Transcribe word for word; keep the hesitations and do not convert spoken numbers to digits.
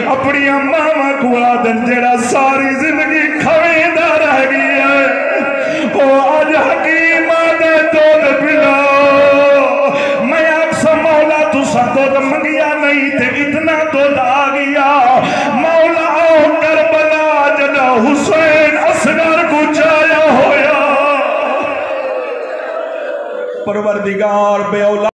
अपनी मावा कुआ दिन जेड़ा सारी जिंदगी खवेंदा रह गया है ओ अज हकीम दे दूध पिलाओ। मैं अक्सर मौला तुसा दूध मंगिया नहीं थे इतना दूध आ गया। मौला आओ करबला जदा हुसैन असगर को जाया होया। परवरदिगार बे औलाद